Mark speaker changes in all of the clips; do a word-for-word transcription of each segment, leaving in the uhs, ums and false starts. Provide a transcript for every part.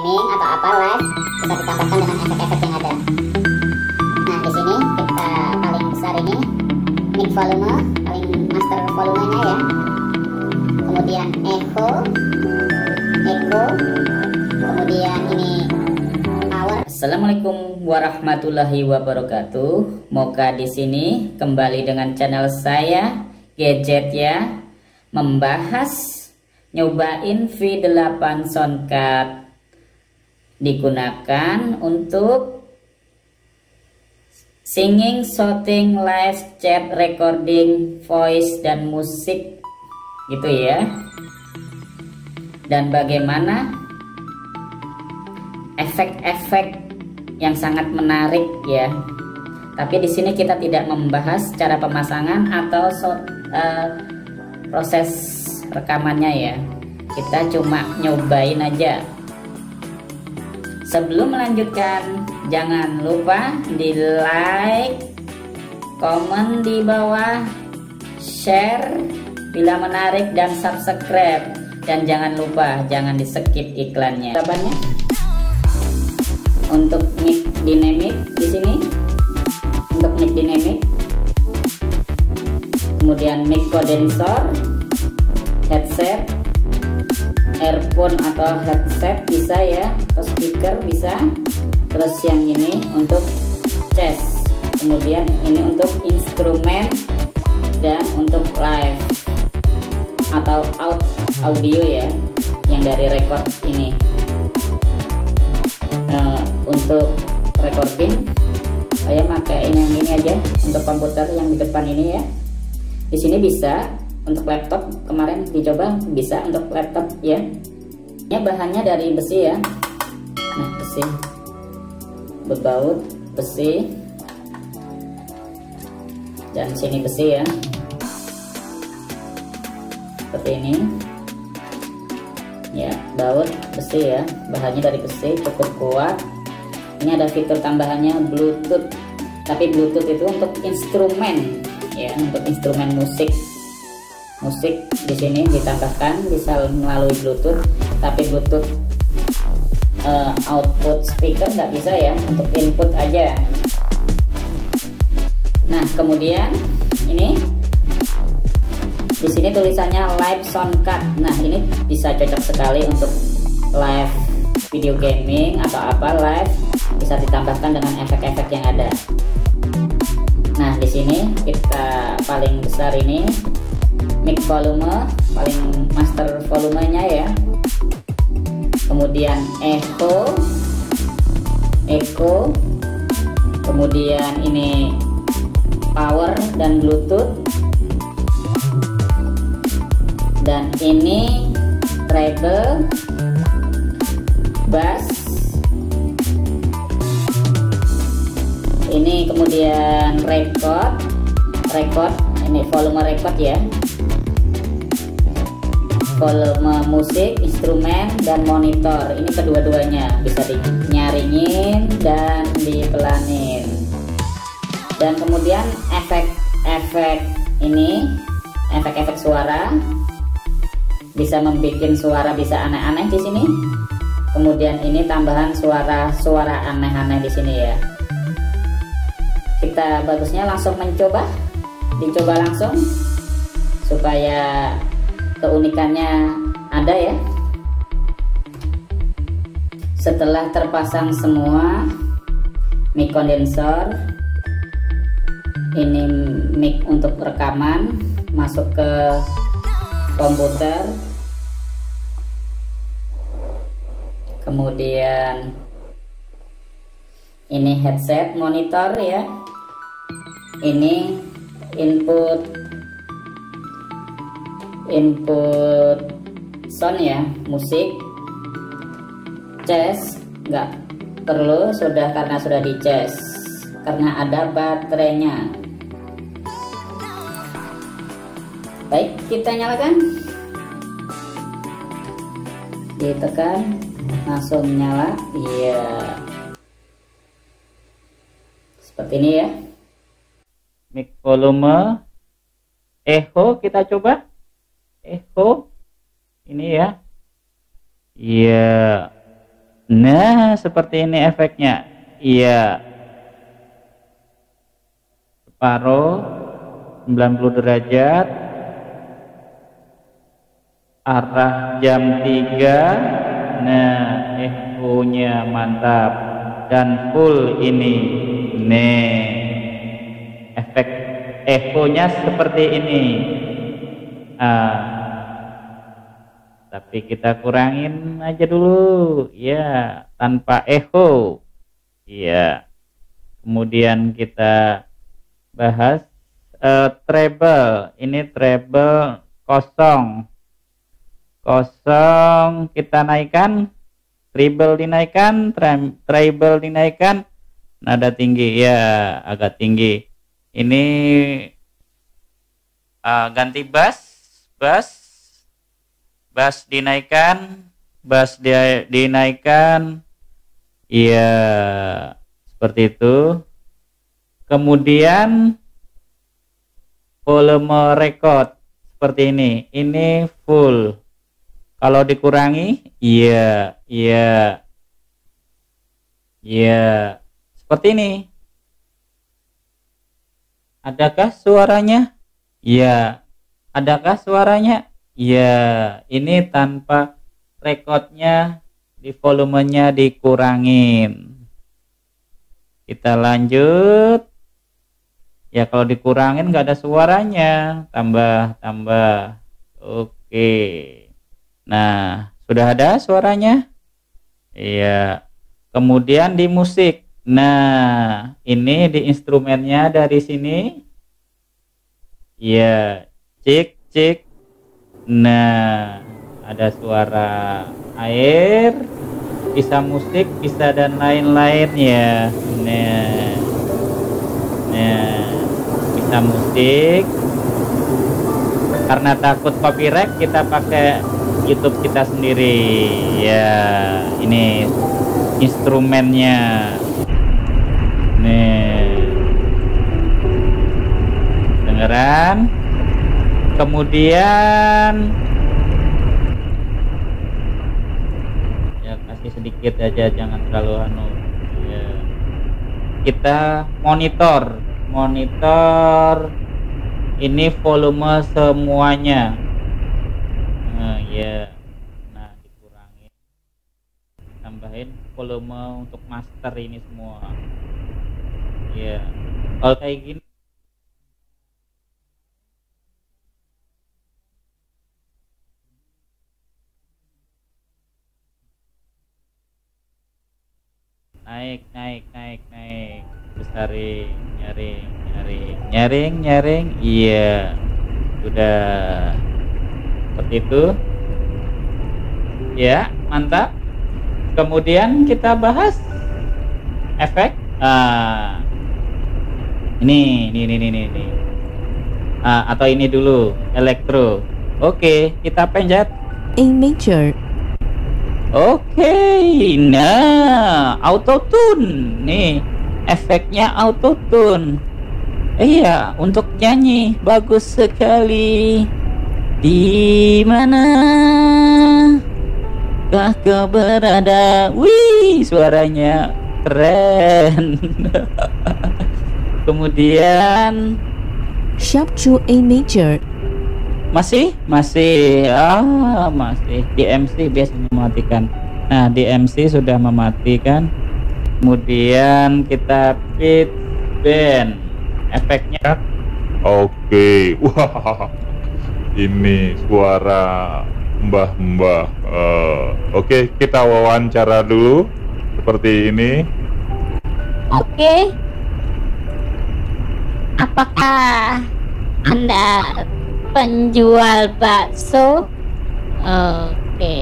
Speaker 1: gaming atau apa live bisa ditambahkan dengan efek-efek yang ada. Nah di sini kita paling besar ini mic volume, paling master volumenya ya. Kemudian echo, echo, kemudian ini power.
Speaker 2: Assalamualaikum warahmatullahi wabarakatuh. Moga di sini kembali dengan channel saya Gadget ya, membahas nyobain V delapan Soundcard digunakan untuk singing, shooting, live chat, recording, voice dan musik gitu ya. Dan bagaimana efek-efek yang sangat menarik ya. Tapi di sini kita tidak membahas cara pemasangan atau so, uh, proses rekamannya ya. Kita cuma nyobain aja. Sebelum melanjutkan, jangan lupa di like, komen di bawah, share bila menarik dan subscribe. Dan jangan lupa jangan di skip iklannya. Kabarnya untuk mic dynamic di sini, untuk mic dynamic, kemudian mic condenser, headset, earphone atau headset bisa ya, atau speaker bisa. Terus yang ini untuk chest, kemudian ini untuk instrumen dan untuk live atau out audio ya, yang dari record ini. Nah, untuk recording saya pakai ini yang ini aja, untuk komputer yang di depan ini ya. Di sini bisa untuk laptop, kemarin dicoba bisa untuk laptop ya. Ini bahannya dari besi ya. Nah, besi berbaut besi, dan sini besi ya, seperti ini ya, baut besi ya, bahannya dari besi, cukup kuat. Ini ada fitur tambahannya Bluetooth, tapi Bluetooth itu untuk instrumen ya, untuk instrumen musik. Musik di sini ditambahkan bisa melalui Bluetooth, tapi Bluetooth uh, output speaker nggak bisa ya, untuk input aja. Nah, kemudian ini di sini tulisannya live Soundcard. Nah, ini bisa cocok sekali untuk live video gaming atau apa live, bisa ditambahkan dengan efek-efek yang ada. Nah, di sini kita paling besar ini mic volume, paling master volumenya ya. Kemudian echo, echo, kemudian ini power dan Bluetooth, dan ini treble, bass, ini kemudian record, record, ini volume record ya, volume musik, instrumen dan monitor. Ini kedua-duanya bisa dinyaringin dan dipelanin. Dan kemudian efek-efek ini, efek-efek suara, bisa membuat suara bisa aneh-aneh di sini. Kemudian ini tambahan suara-suara aneh-aneh di sini ya. Kita bagusnya langsung mencoba, dicoba langsung supaya keunikannya ada ya. Setelah terpasang semua mic condenser, ini mic untuk rekaman, masuk ke komputer, kemudian ini headset, monitor ya, ini input input sound ya, musik. Cas nggak perlu, sudah karena sudah di cas, karena ada baterainya. Baik, kita nyalakan, ditekan langsung nyala. Iya, seperti ini ya. Mic volume, echo kita coba. Echo ini ya, iya,
Speaker 3: Nah, seperti ini efeknya. Iya. Separuh sembilan puluh derajat. Arah jam tiga. Nah, echo-nya mantap dan full ini. Nih, efek echo-nya seperti ini. Ah, tapi kita kurangin aja dulu, ya, tanpa echo. Iya. Kemudian kita bahas uh, treble. Ini treble kosong. Kosong kita naikkan, treble dinaikkan, treble dinaikkan, nada tinggi, ya, agak tinggi. Ini uh, ganti bass, bass, bass dinaikkan, bass dia dinaikkan, iya, seperti itu. Kemudian volume record seperti ini, ini full. Kalau dikurangi, iya, iya, iya, seperti ini. Adakah suaranya? Iya. Adakah suaranya? Iya. Ini tanpa recordnya di volumenya dikurangin. Kita lanjut. Ya, kalau dikurangin nggak ada suaranya. Tambah, tambah. Oke. Nah, sudah ada suaranya? Iya. Kemudian di musik. Nah, ini di instrumennya dari sini. Iya, cik, cik. Nah, ada suara air, bisa musik, bisa dan lain-lain ya. Nah, nah, bisa musik. Karena takut copyright, kita pakai YouTube kita sendiri ya. Ini instrumennya nih, dengeran. Kemudian ya, kasih sedikit aja, jangan terlalu anu ya. Kita monitor monitor ini volume semuanya. Nah, ya, nah dikurangi, tambahin volume untuk master ini semua. Ya, kalau kayak gini naik, naik, naik, naik, besarin, nyaring, nyaring, nyaring, nyaring, iya, sudah. Seperti itu ya, mantap. Kemudian kita bahas efek. Ah, ini ini ini ini, ini. Ah, atau ini dulu, elektro. Oke, kita pencet
Speaker 4: A major.
Speaker 3: Oke, nah, auto tune nih, efeknya auto tune. Iya, untuk nyanyi bagus sekali. Di mana kah kau berada? Wih, suaranya keren. Kemudian
Speaker 4: Sharp to A major.
Speaker 3: masih masih ah masih di M C biasanya mematikan. Nah, di M C sudah mematikan. Kemudian kita pitch bend, efeknya.
Speaker 5: Oke, wah, ini suara mbah-mbah. Uh, Oke, kita wawancara dulu seperti ini.
Speaker 1: Oke. Apakah Anda penjual bakso? Oke.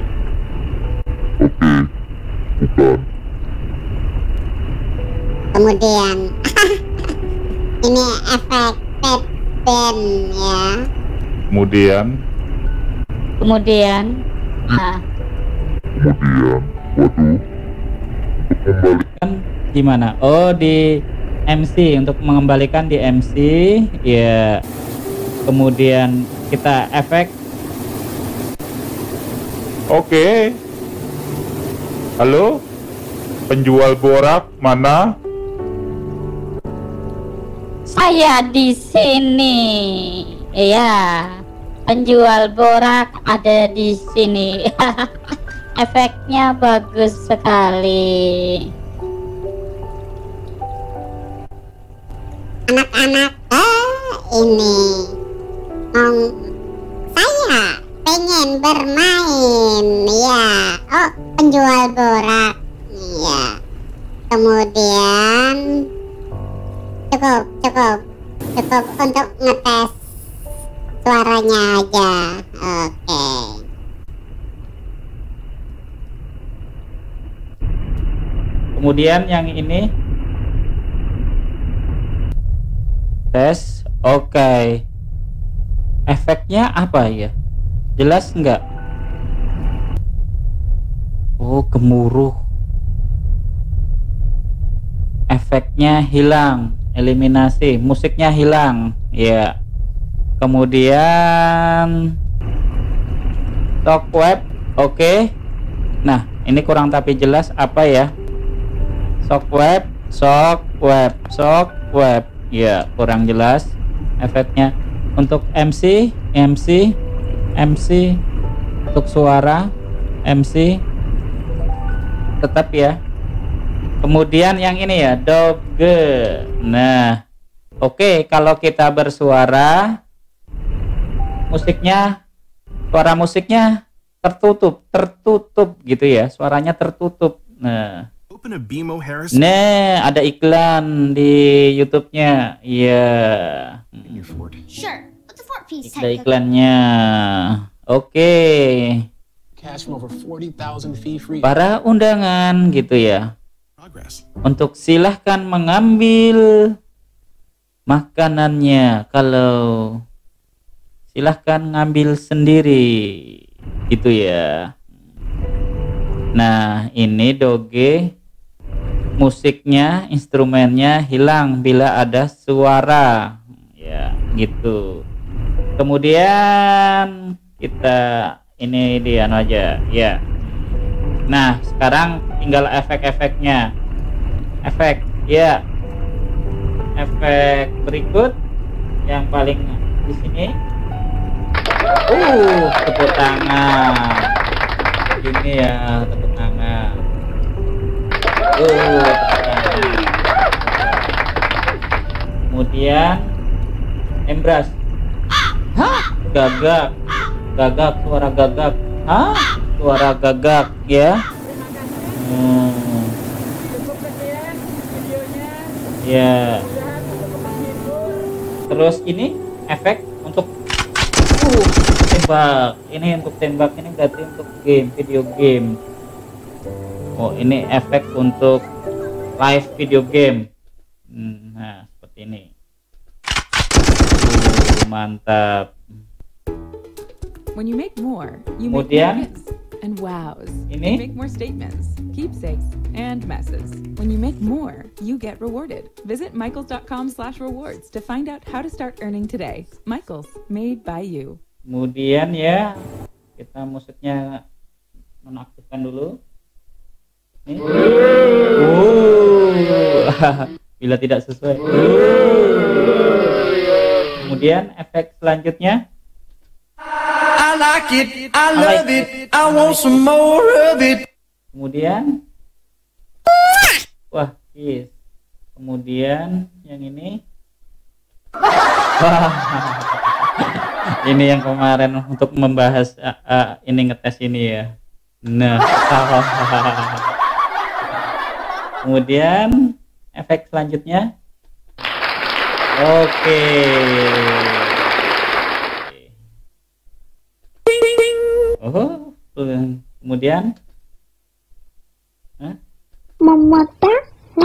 Speaker 1: Kemudian ini efek pet band ya.
Speaker 5: Kemudian,
Speaker 1: Kemudian ah,
Speaker 5: kemudian, waduh,
Speaker 3: Kan gimana? Oh, di M C, untuk mengembalikan di M C ya. Kemudian kita efek.
Speaker 5: oke. Halo? Penjual borak mana?
Speaker 6: Saya di sini. Iya, penjual borak ada di sini. Efeknya bagus sekali.
Speaker 1: Anak-anak, eh, ini mau saya pengen bermain, ya. Oh, penjual borak, ya. Kemudian cukup, cukup, cukup untuk ngetes suaranya aja. Oke.
Speaker 3: Kemudian yang ini tes, oke. Okay. Efeknya apa ya? Jelas nggak? Oh, gemuruh. Efeknya hilang, eliminasi, musiknya hilang, ya. Kemudian shockwave, oke. Okay. Nah, ini kurang tapi jelas apa ya? Shockwave, shockwave, shockwave. Ya, kurang jelas efeknya. Untuk M C, M C, M C, untuk suara M C tetap ya. Kemudian yang ini ya, doge. Nah, oke, okay, kalau kita bersuara, musiknya, suara musiknya tertutup, tertutup gitu ya, suaranya tertutup. Nah, nah ada iklan di YouTube-nya, iya.
Speaker 1: Sure. What's a four piece
Speaker 3: Ada iklannya. Oke. Okay. Para undangan gitu ya. Untuk silahkan mengambil makanannya. Kalau silahkan ngambil sendiri gitu ya. Nah, ini doge, musiknya, instrumennya hilang bila ada suara ya gitu. Kemudian kita ini dia aja ya. Nah, sekarang tinggal efek-efeknya. Efek ya. Efek berikut yang paling di sini. Uh, tepuk tangan. Ini ya, tepuk tangan. Uh, tepuk tangan. Kemudian embras. Hah? Gagak. Gagak, suara gagak. Hah? Suara gagak ya. Hmm. Ya. Terus ini efek untuk uh, tembak. Ini untuk tembak, ini berarti untuk game, video game. Oh, ini efek untuk live video game. Hmm, nah, seperti ini. Uh, mantap.
Speaker 7: When you make more, you
Speaker 3: Kemudian,
Speaker 7: make more hits and wows.
Speaker 3: ini?
Speaker 7: You make more statements, keepsakes, and messes. When you make more, you get rewarded. Visit michaels dot com slash rewards to find out how to start earning today. Michaels, made by you.
Speaker 3: Kemudian ya, kita musiknya nonaktifkan dulu. Ini. Uh. Bila tidak sesuai. Uh. Kemudian efek selanjutnya.
Speaker 8: I like it, I love it, I want some more of it.
Speaker 3: Kemudian, wah, yes. Kemudian yang ini, wah, ini yang kemarin untuk membahas uh, uh, ini ngetes ini ya. Nah, kemudian efek selanjutnya, oke. Okay. Oh, kemudian
Speaker 1: memotong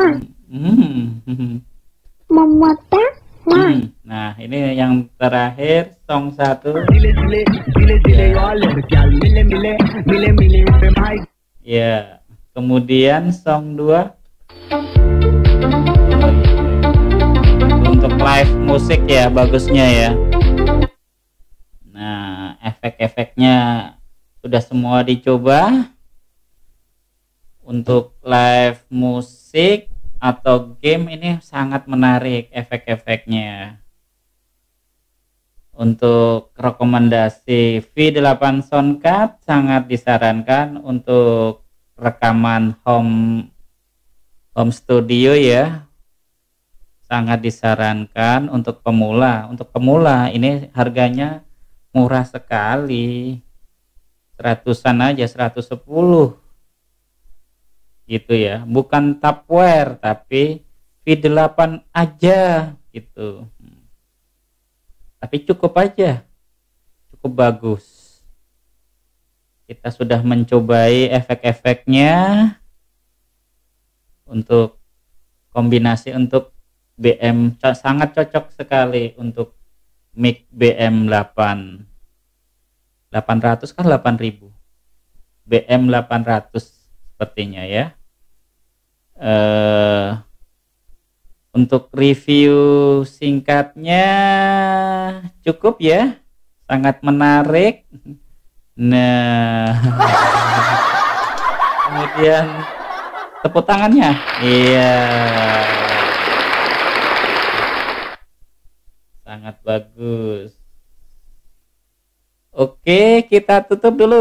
Speaker 3: hmm.
Speaker 1: memotong
Speaker 3: hmm. Nah, ini yang terakhir, song satu. Ya, kemudian song dua untuk live musik ya, bagusnya ya. Nah, efek-efeknya sudah semua dicoba untuk live musik atau game ini sangat menarik efek-efeknya. Untuk rekomendasi V delapan Soundcard sangat disarankan untuk rekaman home home studio ya. Sangat disarankan untuk pemula. Untuk pemula ini harganya murah sekali. Seratusan aja, seratus sepuluh. Gitu ya. Bukan Tupperware tapi V delapan aja gitu. Tapi cukup aja, cukup bagus. Kita sudah mencobai efek-efeknya untuk kombinasi untuk B M, sangat cocok sekali untuk mic B M delapan. delapan ratus kan delapan ribu. B M delapan ratus sepertinya ya. Eh Untuk review singkatnya cukup ya, sangat menarik. Nah, kemudian tepuk tangannya, iya, sangat bagus. Oke, kita tutup dulu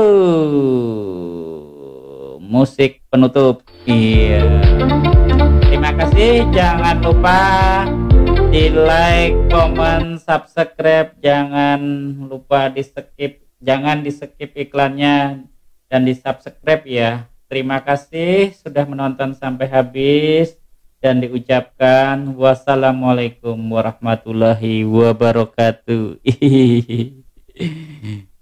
Speaker 3: musik penutup, iya. Terima kasih, jangan lupa di like, comment, subscribe, jangan lupa di skip, jangan di skip iklannya dan di subscribe ya. Terima kasih sudah menonton sampai habis dan diucapkan wassalamualaikum warahmatullahi wabarakatuh.